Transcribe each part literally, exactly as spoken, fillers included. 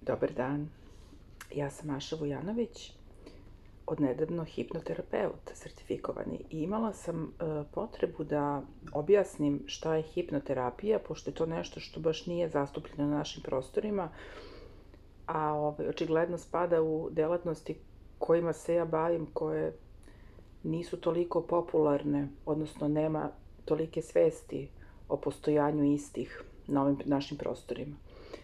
Dobar dan, ja sam Maša Vujanović, odnedavno hipnoterapeut sertifikovani i imala sam e, potrebu da objasnim šta je hipnoterapija, pošto je to nešto što baš nije zastupljeno na našim prostorima, a ovaj, očigledno spada u delatnosti kojima se ja bavim, koje nisu toliko popularne, odnosno nema tolike svesti o postojanju istih na ovim našim prostorima.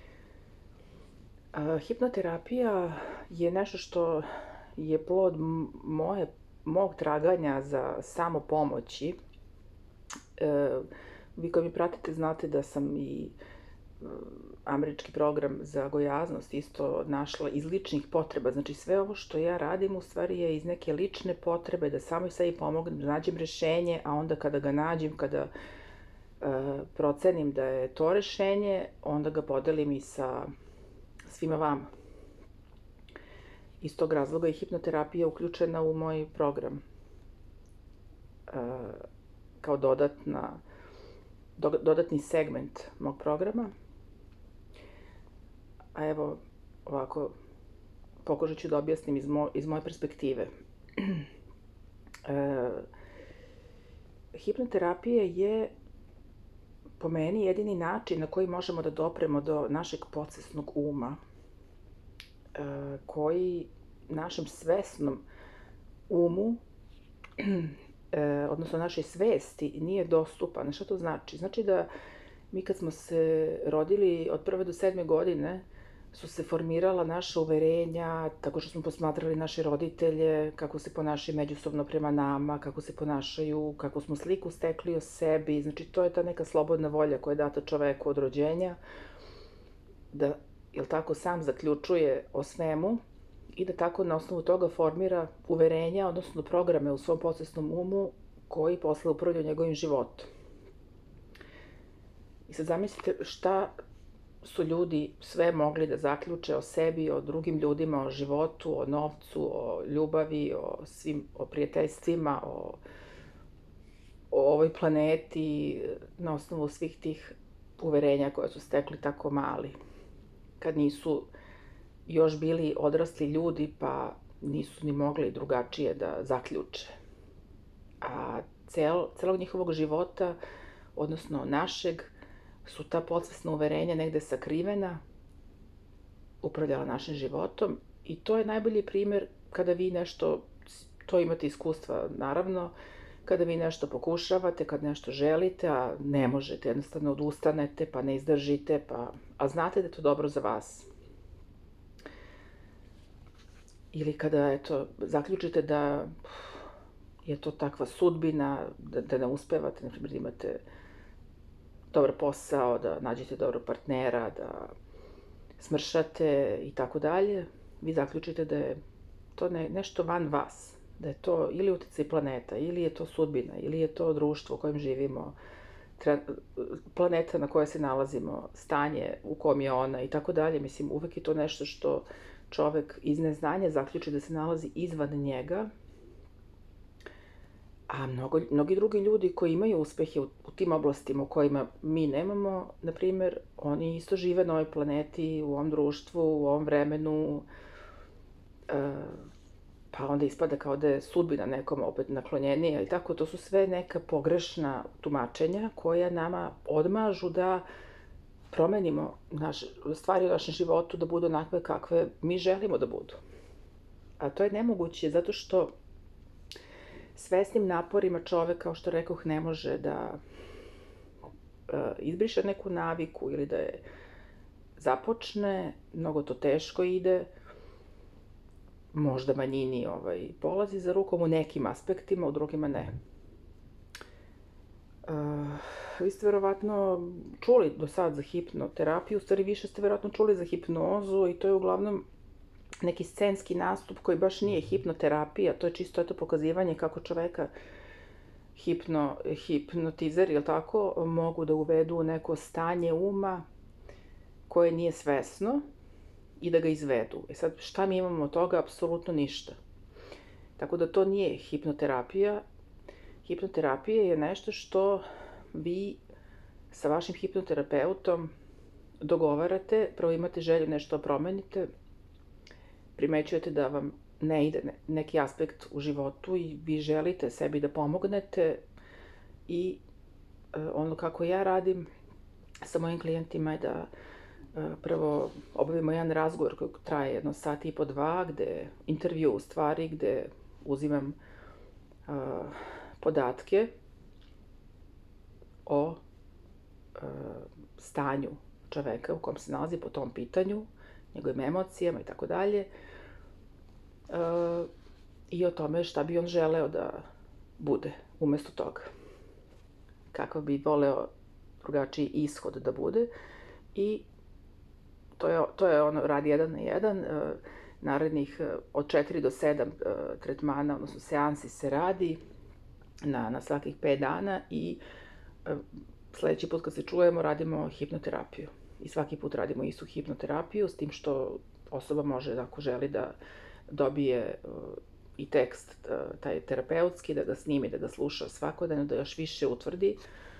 Hipnoterapija je nešto što je plod moje, mog traganja za samopomoći. E, vi koji mi pratite znate da sam i američki program za gojaznost isto našla iz ličnih potreba. Znači sve ovo što ja radim u stvari je iz neke lične potrebe da samo i sebi pomognem, da nađem rešenje, a onda kada ga nađem, kada e, procenim da je to rešenje, onda ga podelim i sa svima vama. Iz tog razloga je hipnoterapija uključena u moj program e, kao dodatna, do, dodatni segment mog programa. A evo, ovako, pokušat ću da objasnim iz, mo, iz moje perspektive. E, hipnoterapija je po meni jedini način na koji možemo da dopremo do našeg podsvesnog uma, koji našem svesnom umu, odnosno našoj svesti, nije dostupan. Šta to znači? Znači da mi kad smo se rodili od prve do sedme godine su se formirala naša uverenja, tako što smo posmatrali naše roditelje, kako se ponašaju međusobno prema nama, kako se ponašaju, kako smo sliku stekli o sebi. Znači to je ta neka slobodna volja koja je data čoveku od rođenja, da, jel tako, sam zaključuje o svemu i da tako na osnovu toga formira uverenja, odnosno programe u svom podsvesnom umu koji posle upravljaju njegovim životom. I sad zamislite šta su ljudi sve mogli da zaključe o sebi, o drugim ljudima, o životu, o novcu, o ljubavi, o svim, o prijateljstvima, o, o ovoj planeti, na osnovu svih tih uverenja koje su stekli tako mali, kad nisu još bili odrasli ljudi, pa nisu ni mogli drugačije da zaključe. A cel, celog njihovog života, odnosno našeg, su ta podsvesna uverenja negde sakrivena, upravljala našim životom i to je najbolji primer kada vi nešto, to imate iskustva naravno, kada vi nešto pokušavate, kad nešto želite, a ne možete, jednostavno odustanete, pa ne izdržite, pa, a znate da je to dobro za vas. Ili kada, eto, zaključite da je to takva sudbina, da, da ne uspevate, na primjer, da imate dobar posao, da nađete dobrog partnera, da smršate i tako dalje, vi zaključite da je to ne, nešto van vas, da je to ili uticaj planeta, ili je to sudbina, ili je to društvo u kojem živimo, planeta na kojoj se nalazimo, stanje u kom je ona i tako dalje. Mislim, uvek je to nešto što čovek iz neznanja zaključi da se nalazi izvan njega, a mnogo, mnogi drugi ljudi koji imaju uspehe u, u tim oblastima u kojima mi nemamo, na primjer, oni isto žive na ovoj planeti, u ovom društvu, u ovom vremenu, e, pa onda ispada kao da je sudbina nekom opet naklonjenija i tako. To su sve neka pogrešna tumačenja koja nama odmažu da promenimo naš, stvari u našem životu da budu onakve kakve mi želimo da budu. A to je nemoguće zato što svesnim naporima čovek, kao što rekoh, ne može da e, izbriše neku naviku ili da je započne, mnogo to teško ide, možda manjini ovaj, polazi za rukom u nekim aspektima, u drugima ne. E, vi ste verovatno čuli do sad za hipnoterapiju, u stvari više ste verovatno čuli za hipnozu i to je uglavnom neki scenski nastup koji baš nije hipnoterapija, to je čisto eto pokazivanje kako čoveka hipno, hipnotizeri, jel tako, mogu da uvedu u neko stanje uma koje nije svesno i da ga izvedu. E sad, šta mi imamo od toga? Apsolutno ništa. Tako da to nije hipnoterapija. Hipnoterapija je nešto što vi sa vašim hipnoterapeutom dogovarate, prvo imate želju nešto da promenite, primećujete da vam ne ide neki aspekt u životu i vi želite sebi da pomognete i ono kako ja radim sa mojim klijentima je da prvo obavimo jedan razgovor koji traje jedno sat i po dva, gde intervju u stvari, gde uzimam uh, podatke o uh, stanju čoveka u kom se nalazi po tom pitanju, njegovim emocijama i tako dalje, i o tome šta bi on želeo da bude umesto toga. Kakav bi voleo drugačiji ishod da bude i to je, to je ono rad jedan na jedan, narednih od četiri do sedam tretmana, odnosno seansi se radi na, na svakih pet dana i sledeći put kad se čujemo radimo hipnoterapiju. I svaki put radimo istu hipnoterapiju, s tim što osoba može, ako želi, da dobije i tekst taj terapeutski, da ga snimi, da ga sluša svakodnevno, da još više utvrdi.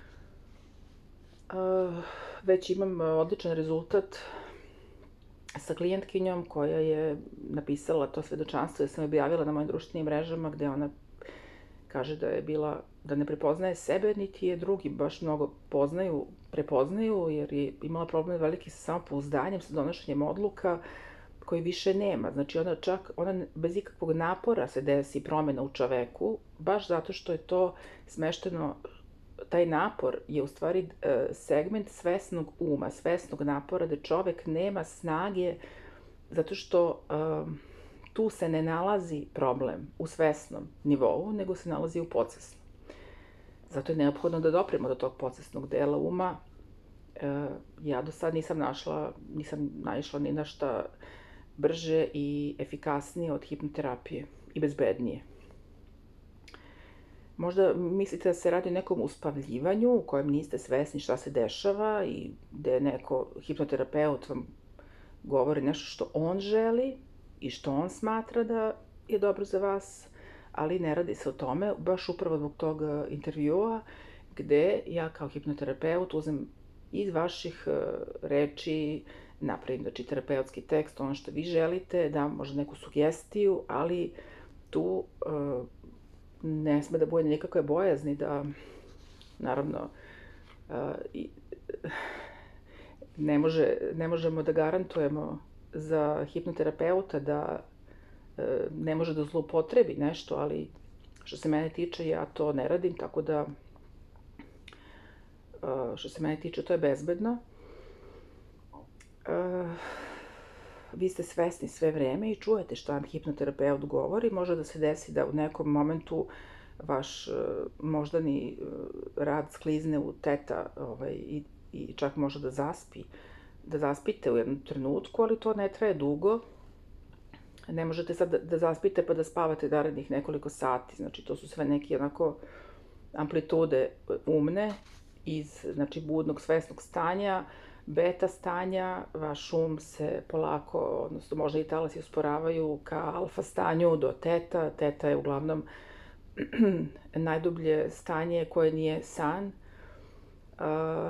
Već imam odličan rezultat sa klijentkinjom koja je napisala to svedočanstvo, da sam objavila na mojim društvenim mrežama, gde ona kaže da je bila, da ne prepoznaje sebe, niti je drugi baš mnogo poznaju, prepoznaju, jer je imala problem veliki sa samopouzdanjem, sa donošenjem odluka, koji više nema. Znači, ona čak, ona bez ikakvog napora se desi promjena u čoveku, baš zato što je to smešteno, taj napor je u stvari segment svesnog uma, svesnog napora, da čovek nema snage, zato što um, tu se ne nalazi problem u svesnom nivou, nego se nalazi u podsvesnom. Zato je neophodno da dopremo do tog podsvesnog dela uma. E, ja do sad nisam našla, nisam naišla ni na šta brže i efikasnije od hipnoterapije i bezbednije. Možda mislite da se radi o nekom uspavljivanju u kojem niste svesni šta se dešava i gde neko hipnoterapeut vam govori nešto što on želi i što on smatra da je dobro za vas, ali ne radi se o tome, baš upravo zbog tog intervjua, gde ja kao hipnoterapeut uzem iz vaših reči, napravim, znači, terapeutski tekst, ono što vi želite, dam možda neku sugestiju, ali tu uh, ne sme da bude nikakve bojazni da, naravno, uh, i, ne, može, ne možemo da garantujemo za hipnoterapeuta da uh, ne može da zloupotrebi nešto, ali što se mene tiče, ja to ne radim, tako da uh, što se mene tiče, to je bezbedno. Uh, vi ste svesni sve vreme i čujete šta vam hipnoterapeut govori. Može da se desi da u nekom momentu vaš uh, moždani uh, rad sklizne u teta ovaj, i, i čak može da zaspi, da zaspite u jednom trenutku, ali to ne traje dugo. Ne možete sad da, da zaspite pa da spavate narednih nekoliko sati. Znači, to su sve neke onako amplitude umne iz, znači, budnog svesnog stanja, beta stanja, vaš um se polako, odnosno možda i talasi usporavaju ka alfa stanju do teta. Teta je uglavnom najdublje stanje koje nije san. Uh,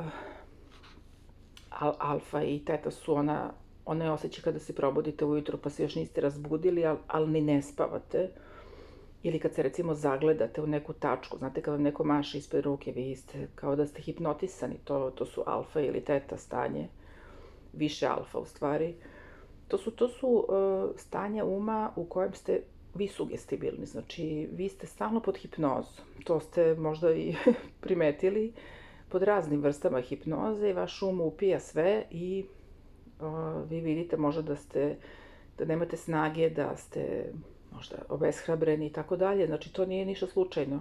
al, alfa i teta su ona, one osjećaj kada se probudite ujutro pa se još niste razbudili, ali, ali ni ne spavate. Ili kad se recimo zagledate u neku tačku, znate kad vam neko maše ispred ruke, vi ste kao da ste hipnotisani, to, to su alfa ili teta stanje, više alfa u stvari. To su, to su uh, stanja uma u kojem ste vi sugestibilni, znači vi ste stalno pod hipnozom. To ste možda i primetili pod raznim vrstama hipnoze i vaš um upija sve i uh, vi vidite možda da ste, da nemate snage, da ste možda obeshrabreni i tako dalje, znači to nije ništa slučajno.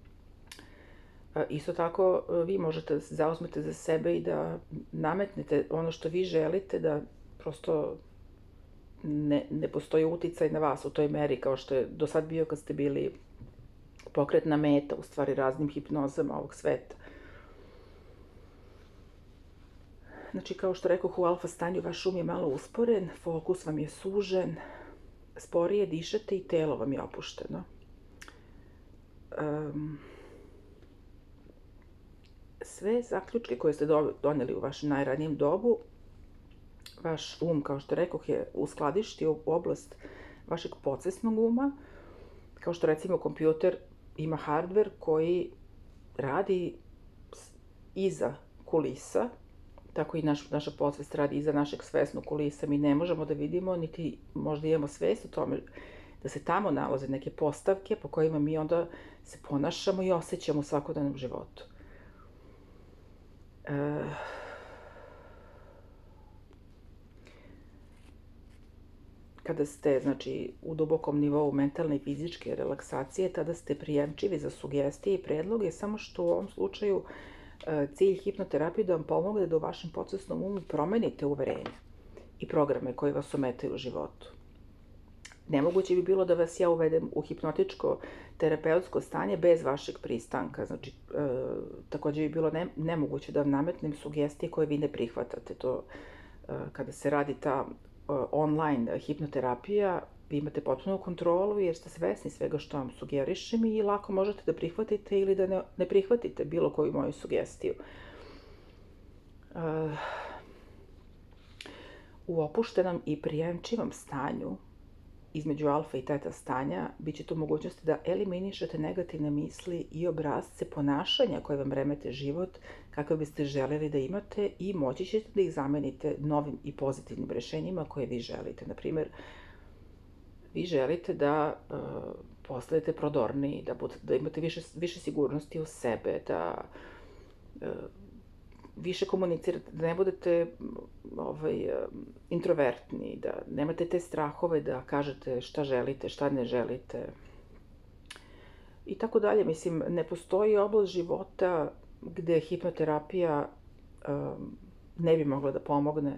Isto tako, vi možete da se zauzmete za sebe i da nametnete ono što vi želite, da prosto ne, ne postoji uticaj na vas u toj meri kao što je do sad bio kad ste bili pokretna meta, u stvari raznim hipnozama ovog sveta. Znači, kao što rekoh, u alfa stanju vaš um je malo usporen, fokus vam je sužen, sporije dišete i telo vam je opušteno. Um, sve zaključke koje ste doneli u vašem najranijem dobu vaš um, kao što rekoh, je uskladišti u oblast vašeg podsvesnog uma, kao što recimo kompjuter ima hardver koji radi iza kulisa, tako i naš, naša podsvest radi iza našeg svesnog kulisa. Mi ne možemo da vidimo, niti možda imamo svest o tome da se tamo nalaze neke postavke po kojima mi onda se ponašamo i osjećamo u svakodnevnom životu. E, kada ste, znači, u dubokom nivou mentalne i fizičke relaksacije, tada ste prijemčivi za sugestije i predloge, samo što u ovom slučaju cilj hipnoterapije da vam pomogne da u vašem podsvesnom umu promenite uverenja i programe koji vas ometaju u životu. Nemoguće bi bilo da vas ja uvedem u hipnotičko terapeutsko stanje bez vašeg pristanka. Znači, e, takođe bi bilo ne, nemoguće da vam nametnem sugestije koje vi ne prihvatate. To, e, kada se radi ta e, online hipnoterapija, vi imate potpunu kontrolu jer ste svesni svega što vam sugerišem i lako možete da prihvatite ili da ne, ne prihvatite bilo koju moju sugestiju. E, u opuštenom i prijemčivom stanju između alfa i teta stanja bit ćete u mogućnosti da eliminišete negativne misli i obrasce ponašanja koje vam remete život kakve biste želeli da imate i moći ćete da ih zamenite novim i pozitivnim rešenjima koje vi želite. Naprimer, vi želite da uh, postanete prodorniji, da, bud, da imate više, više sigurnosti u sebe, da uh, više komunicirate, da ne budete ovaj, introvertni, da nemate te strahove da kažete šta želite, šta ne želite i tako dalje. Mislim, ne postoji oblast života gde hipnoterapija um, ne bi mogla da pomogne,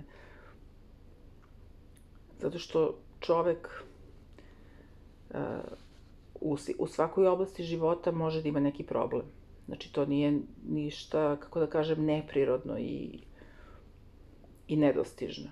zato što čovek uh, u, u svakoj oblasti života može da ima neki problem. Znači, to nije ništa, kako da kažem, neprirodno i, i nedostižno.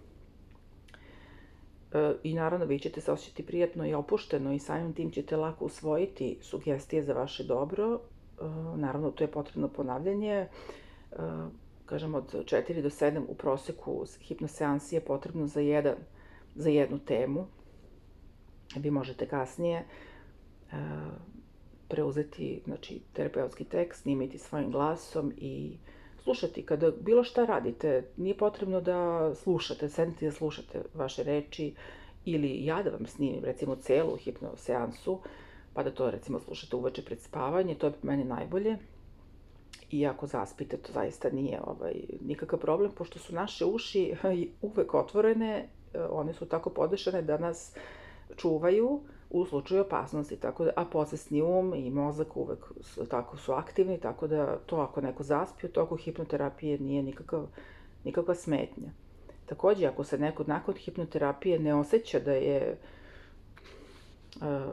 E, I naravno, vi ćete se osjećati prijatno i opušteno i samim tim ćete lako usvojiti sugestije za vaše dobro. E, naravno, to je potrebno ponavljanje. E, kažem, od četiri do sedam u proseku hipnoseansi je potrebno za, jedan, za jednu temu. Vi možete kasnije e, preuzeti, znači, terapeutski tekst, snimiti svojim glasom i slušati. Kada bilo šta radite, nije potrebno da slušate, sedite da slušate vaše reči ili ja da vam snimim, recimo, celu hipnoseansu, pa da to, recimo, slušate uveče pred spavanje, to je meni najbolje. I ako zaspite, to zaista nije ovaj, nikakav problem, pošto su naše uši uvek otvorene, one su tako podešane da nas čuvaju u slučaju opasnosti, tako da, a podsvesni um i mozak uvek su, tako su aktivni, tako da to ako neko zaspi u toku hipnoterapije nije nikakav, nikakva smetnja. Takođe, ako se neko nakon hipnoterapije ne osjeća da je, uh,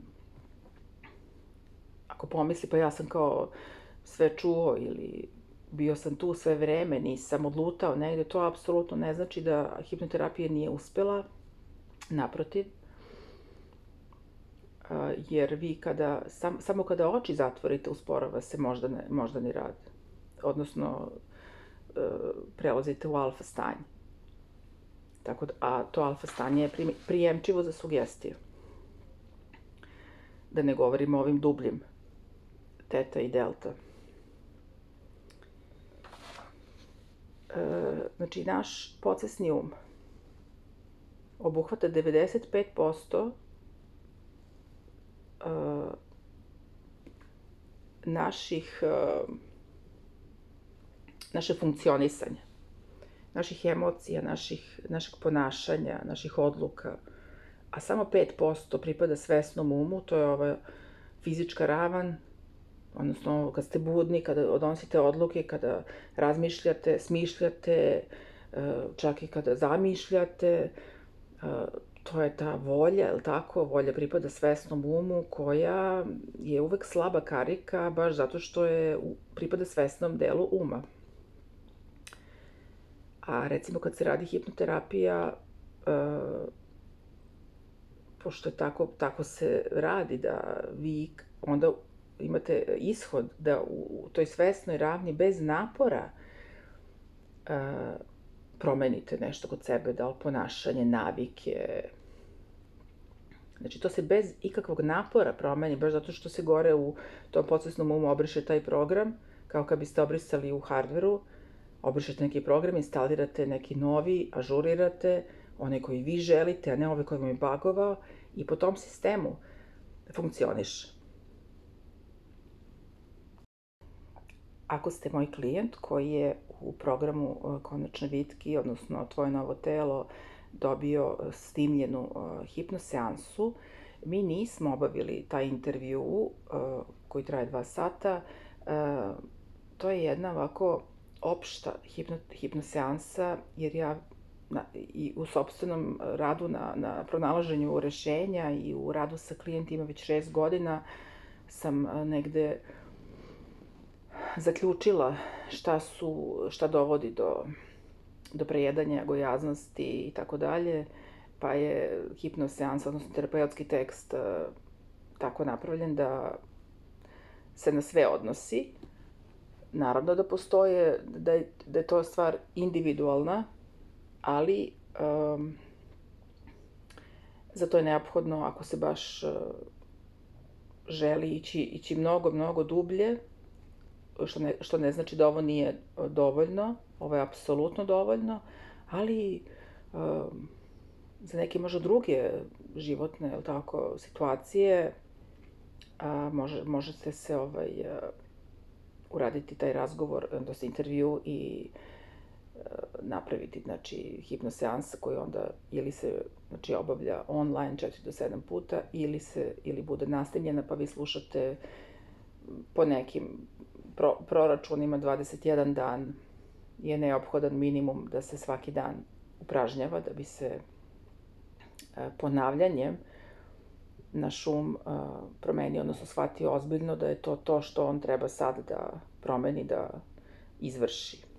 ako pomisli pa ja sam kao sve čuo ili bio sam tu sve vreme, nisam odlutao negde, to apsolutno ne znači da hipnoterapija nije uspela, naprotiv. Jer vi kada, sam, samo kada oči zatvorite usporava se moždani, moždani rad, odnosno prelazite u alfa stanje. Tako da, a to alfa stanje je prijemčivo za sugestiju. Da ne govorimo o ovim dubljim, teta i delta. Znači, naš podsvesni um obuhvata devedeset pet posto Uh, naših, uh, naše funkcionisanja, naših emocija, naših, našeg ponašanja, naših odluka, a samo pet posto pripada svesnom umu, to je ova fizička ravan, odnosno kad ste budni, kada donosite odluke, kada razmišljate, smišljate, uh, čak i kada zamišljate, uh, to je ta volja, je li tako? Volja pripada svesnom umu koja je uvek slaba karika, baš zato što je pripada svesnom delu uma. A recimo kad se radi hipnoterapija, uh, pošto je tako, tako se radi da vi onda imate ishod da u toj svesnoj ravni bez napora uh, promenite nešto kod sebe, da li ponašanje, navike. Znači, to se bez ikakvog napora promeni, baš zato što se gore u tom podsvesnom umu obriše taj program, kao kad biste obrisali u hardveru, obrišete neki program, instalirate neki novi, ažurirate, one koji vi želite, a ne ove koji vam je bagovao, i po tom sistemu funkcioniše. Ako ste moj klijent koji je u programu Konačne vitki, odnosno Tvoje novo telo, dobio snimljenu hipnoseansu, mi nismo obavili taj intervju koji traje dva sata. To je jedna ovako opšta hipnoseansa, jer ja i u sopstvenom radu na pronalaženju rešenja i u radu sa klijentima već šest godina sam negde zaključila šta su, šta dovodi do, do prejedanja, gojaznosti i tako dalje, pa je hipnoseansa, odnosno terapeutski tekst tako napravljen da se na sve odnosi. Naravno da postoje, da je, da je to stvar individualna, ali um, za to je neophodno, ako se baš uh, želi ići, ići mnogo, mnogo dublje, što ne, što ne znači da ovo nije dovoljno, ovo je apsolutno dovoljno, ali um, za neke možda druge životne, jel tako, situacije a, može, možete se ovaj, a, uraditi taj razgovor, odnosno intervju i a, napraviti, znači, hipnoseansa koji onda ili se, znači, obavlja online četiri do sedam puta ili se, ili bude nastavljena, pa vi slušate po nekim pro, proračunima dvadeset jedan dan je neophodan minimum da se svaki dan upražnjava, da bi se a, ponavljanjem naš um promenio, odnosno shvatio ozbiljno da je to to što on treba sad da promeni, da izvrši.